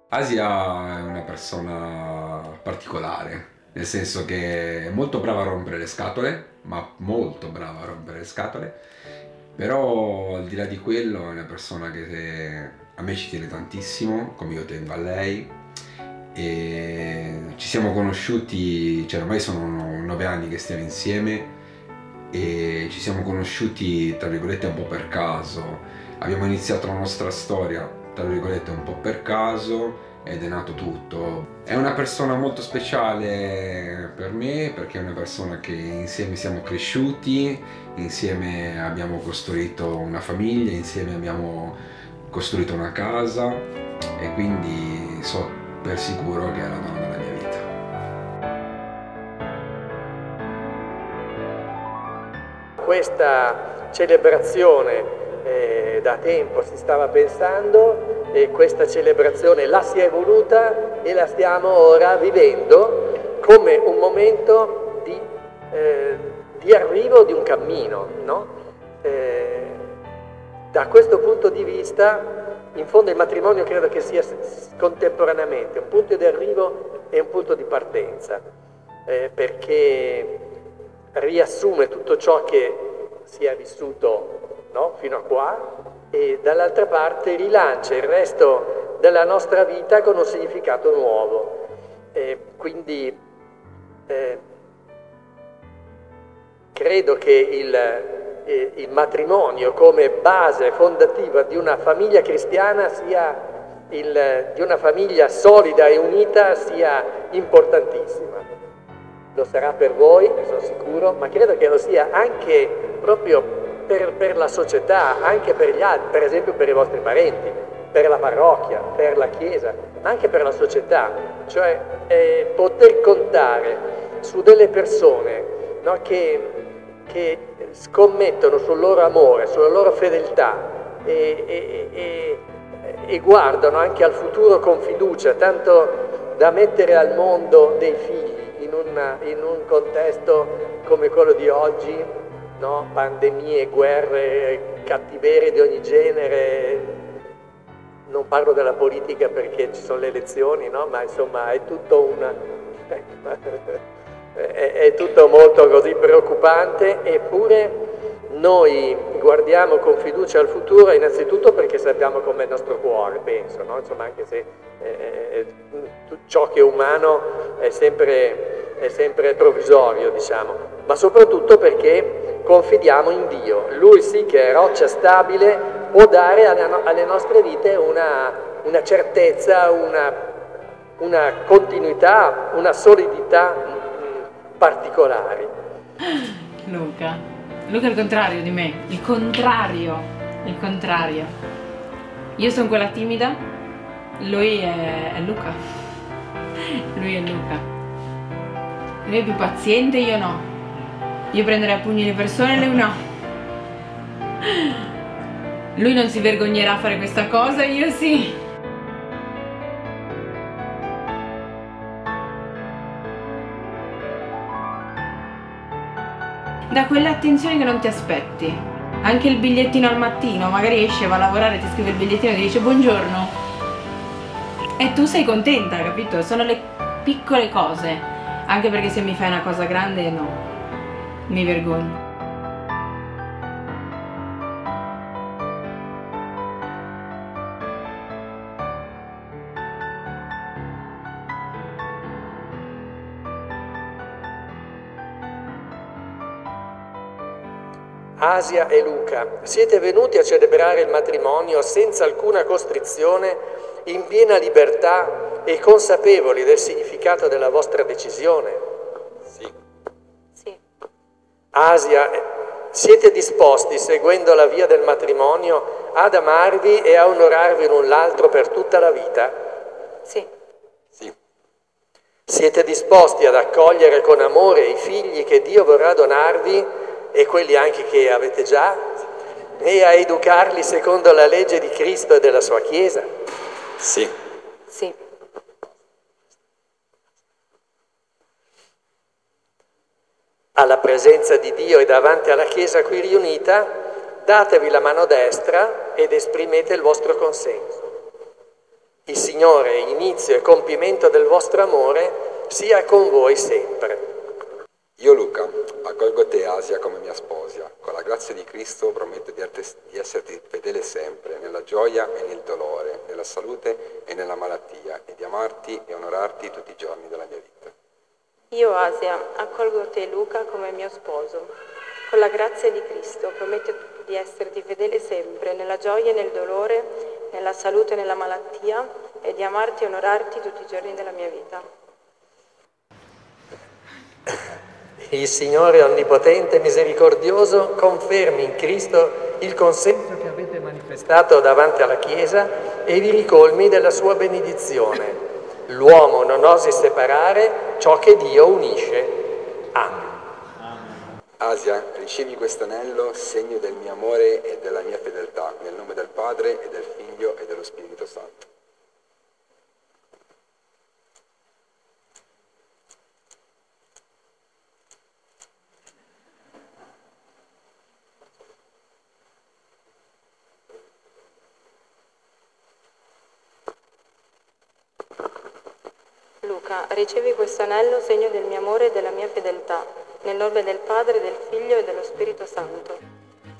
Asia è una persona particolare, nel senso che è molto brava a rompere le scatole, ma molto brava a rompere le scatole, però al di là di quello è una persona che a me ci tiene tantissimo, come io tengo a lei, e ci siamo conosciuti, cioè ormai sono 9 anni che stiamo insieme e ci siamo conosciuti tra virgolette un po' per caso. Abbiamo iniziato la nostra storia tra virgolette un po' per caso ed è nato tutto. È una persona molto speciale per me perché è una persona che insieme siamo cresciuti, insieme abbiamo costruito una famiglia, insieme abbiamo costruito una casa e quindi so per sicuro che è la donna della mia vita. Questa celebrazione da tempo si stava pensando e questa celebrazione la si è voluta e la stiamo ora vivendo come un momento di arrivo di un cammino, no? Da questo punto di vista, in fondo il matrimonio credo che sia contemporaneamente un punto di arrivo e un punto di partenza, perché riassume tutto ciò che si è vissuto, no? Fino a qua, e dall'altra parte rilancia il resto della nostra vita con un significato nuovo. Quindi credo che il matrimonio come base fondativa di una famiglia cristiana di una famiglia solida e unita sia importantissima. Lo sarà per voi, ne sono sicuro, ma credo che lo sia anche proprio per la società, anche per gli altri, per esempio per i vostri parenti, per la parrocchia, per la chiesa, anche per la società. Cioè poter contare su delle persone, no, che scommettono sul loro amore, sulla loro fedeltà e guardano anche al futuro con fiducia, tanto da mettere al mondo dei figli in un contesto come quello di oggi, no? Pandemie, guerre, cattiverie di ogni genere. Non parlo della politica perché ci sono le elezioni, no? Ma insomma è tutto è tutto molto così preoccupante, eppure noi guardiamo con fiducia al futuro innanzitutto perché sappiamo com'è il nostro cuore, penso, no? Insomma, anche se ciò che è umano è sempre provvisorio, diciamo, ma soprattutto perché confidiamo in Dio. Lui sì che è roccia stabile, può dare alle nostre vite una certezza, una continuità, una solidità particolari. Luca è il contrario di me, il contrario. Io sono quella timida, lui è Luca. Lui è Luca. Lui è più paziente, io no. Io prenderei a pugni le persone, lui no. Lui non si vergognerà a fare questa cosa, io sì. Da quelle attenzioni che non ti aspetti. Anche il bigliettino al mattino, magari esce, va a lavorare, ti scrive il bigliettino e ti dice buongiorno. E tu sei contenta, capito? Sono le piccole cose. Anche perché se mi fai una cosa grande, no, mi vergogno. Asia e Luca, siete venuti a celebrare il matrimonio senza alcuna costrizione, in piena libertà e consapevoli del significato della vostra decisione? Sì. Sì. Asia, siete disposti, seguendo la via del matrimonio, ad amarvi e a onorarvi l'un l'altro per tutta la vita? Sì. Sì. Siete disposti ad accogliere con amore i figli che Dio vorrà donarvi e quelli anche che avete già, e a educarli secondo la legge di Cristo e della sua Chiesa? Sì. Sì. Alla presenza di Dio e davanti alla Chiesa qui riunita, datevi la mano destra ed esprimete il vostro consenso. Il Signore, inizio e compimento del vostro amore, sia con voi sempre. Io, Luca, accolgo te, Asia, come mia sposa. Con la grazia di Cristo prometto di esserti fedele sempre, nella gioia e nel dolore, nella salute e nella malattia, e di amarti e onorarti tutti i giorni della mia vita. Io, Asia, accolgo te, Luca, come mio sposo. Con la grazia di Cristo prometto di esserti fedele sempre, nella gioia e nel dolore, nella salute e nella malattia, e di amarti e onorarti tutti i giorni della mia vita. Il Signore Onnipotente e Misericordioso confermi in Cristo il consenso che avete manifestato davanti alla Chiesa e vi ricolmi della sua benedizione. L'uomo non osi separare ciò che Dio unisce. Amen. Asia, ricevi questo anello, segno del mio amore e della mia fedeltà, nel nome del Padre e del Figlio e dello Spirito Santo. Luca, ricevi questo anello, segno del mio amore e della mia fedeltà, nel nome del Padre, del Figlio e dello Spirito Santo.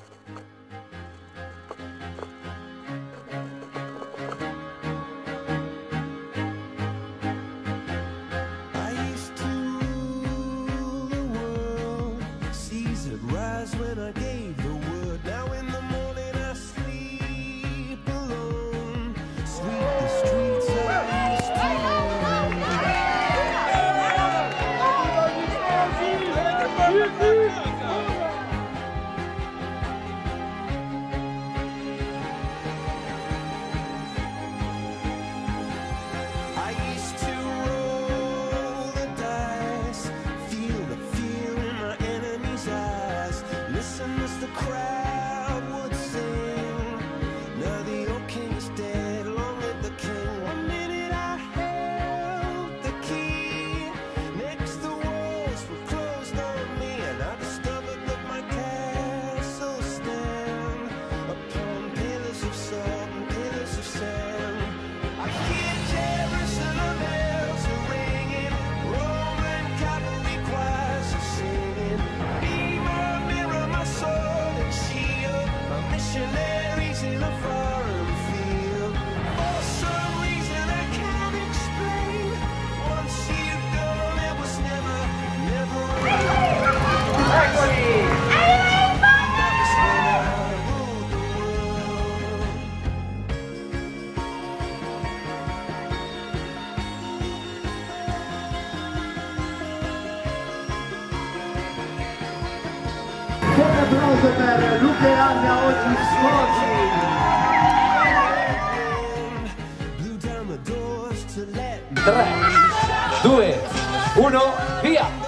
Un applauso per Luca e Anna, oggi sposi. 3, 2, 1, via!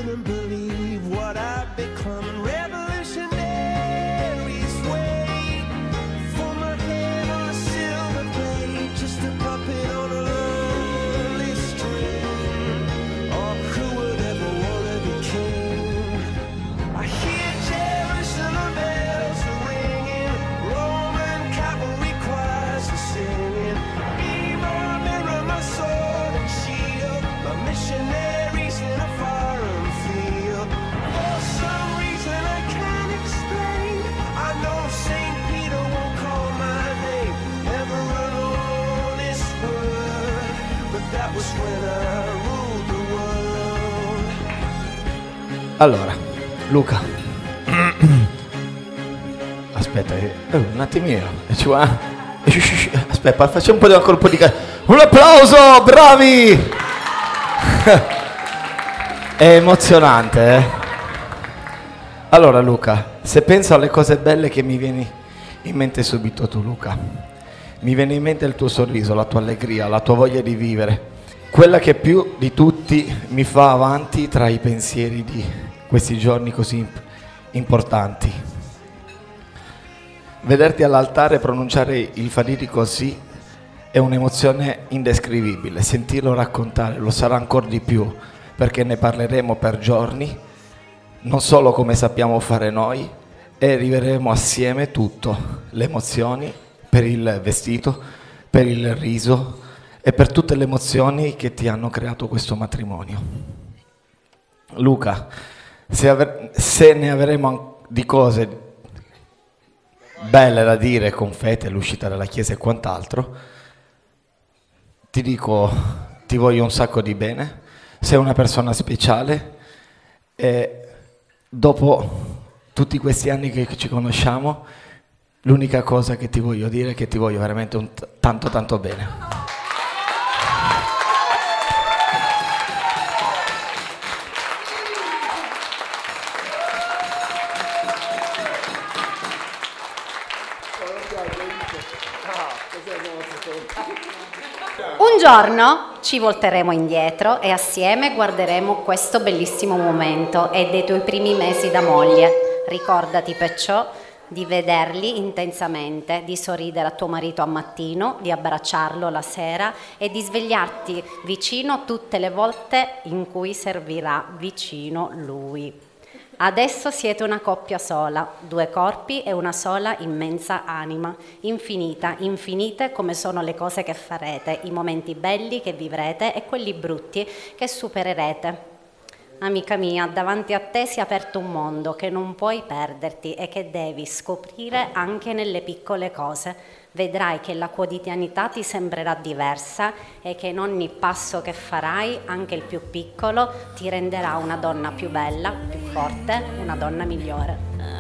couldn't believe what I'd become. Revolutionaries wait for my head on a silver plate, just a puppet on a lonely string. Oh, who would ever wanna be king? I hear Jerusalem bells are ringing, Roman cavalry choirs are singing. Be my mirror, my sword and shield, my missionaries in a foreign field. For some reason I can't explain, I know St. Peter won't call my name, never alone this world, but that was when I ruled the world. Allora, Luca. Aspetta, un attimino. Aspetta, facciamo un po' di un colpo di un applauso, bravi! È emozionante, eh? Allora Luca, se penso alle cose belle che mi vieni in mente subito tu, Luca, mi viene in mente il tuo sorriso, la tua allegria, la tua voglia di vivere, quella che più di tutti mi fa avanti tra i pensieri di questi giorni così importanti. Vederti all'altare pronunciare il fatidico sì è un'emozione indescrivibile, sentirlo raccontare lo sarà ancora di più, perché ne parleremo per giorni, non solo come sappiamo fare noi, e vivremo assieme tutto, le emozioni, per il vestito, per il riso e per tutte le emozioni che ti hanno creato questo matrimonio. Luca, se ne avremo di cose belle da dire con fete, l'uscita dalla chiesa e quant'altro, ti dico, ti voglio un sacco di bene, sei una persona speciale e dopo tutti questi anni che ci conosciamo, l'unica cosa che ti voglio dire è che ti voglio veramente tanto tanto bene. Un giorno ci volteremo indietro e assieme guarderemo questo bellissimo momento e dei tuoi primi mesi da moglie. Ricordati perciò di vederli intensamente, di sorridere a tuo marito al mattino, di abbracciarlo la sera e di svegliarti vicino tutte le volte in cui servirà vicino lui. Adesso siete una coppia sola, due corpi e una sola immensa anima, infinita, infinite come sono le cose che farete, i momenti belli che vivrete e quelli brutti che supererete. Amica mia, davanti a te si è aperto un mondo che non puoi perderti e che devi scoprire anche nelle piccole cose. Vedrai che la quotidianità ti sembrerà diversa e che in ogni passo che farai, anche il più piccolo, ti renderà una donna più bella, più forte, una donna migliore.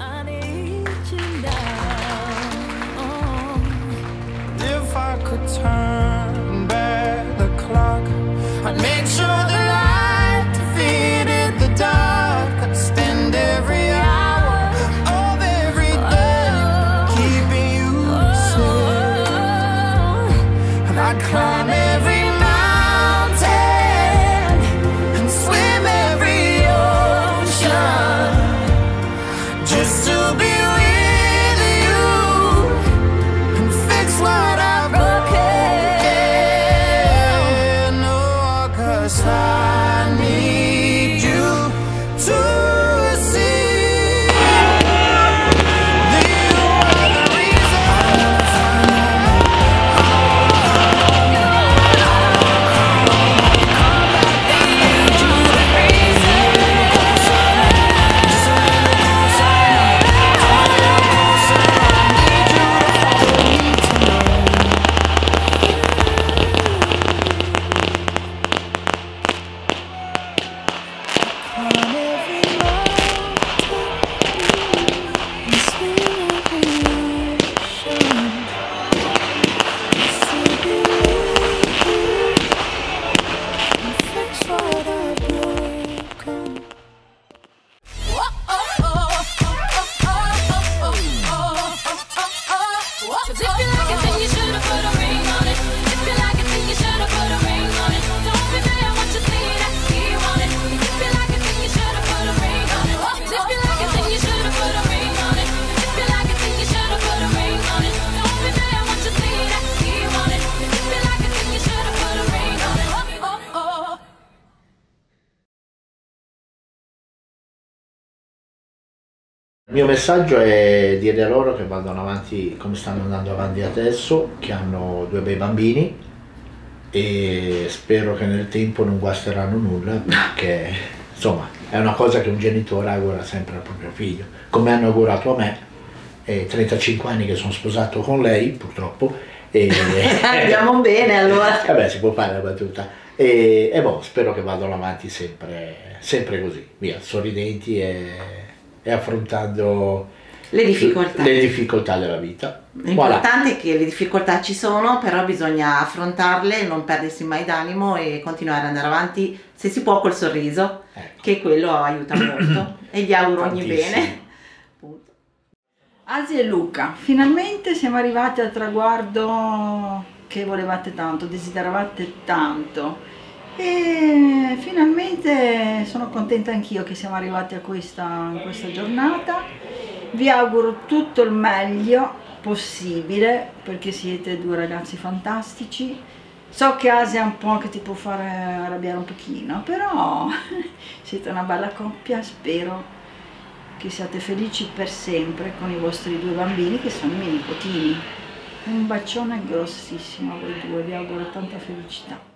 If I could turn back the clock, I'd make sure the light defeated the dark. I'd spend every hour of every day keeping you safe, and I'd climb every mountain and swim every ocean just to be with you and fix what I've broken. No, 'cause I need you to see that you are the reason. I need you to Il mio messaggio è dire loro che vadano avanti come stanno andando avanti adesso, che hanno 2 bei bambini e spero che nel tempo non guasteranno nulla, perché insomma è una cosa che un genitore augura sempre al proprio figlio, come hanno augurato a me, 35 anni che sono sposato con lei purtroppo. Andiamo bene allora. Vabbè, si può fare la battuta. E boh, spero che vadano avanti sempre così, via, sorridenti e affrontando le difficoltà della vita. L'importante è che le difficoltà ci sono, però bisogna affrontarle, non perdersi mai d'animo e continuare ad andare avanti, se si può, col sorriso, che quello aiuta molto e gli auguro ogni bene. Asia e Luca, finalmente siamo arrivati al traguardo che volevate tanto, desideravate tanto e finalmente sono contenta anch'io che siamo arrivati a questa giornata. Vi auguro tutto il meglio possibile perché siete 2 ragazzi fantastici. So che Asia è un po' che ti può fare arrabbiare un pochino, però siete una bella coppia, spero che siate felici per sempre con i vostri 2 bambini che sono i miei nipotini. Un bacione grossissimo a voi 2, vi auguro tanta felicità.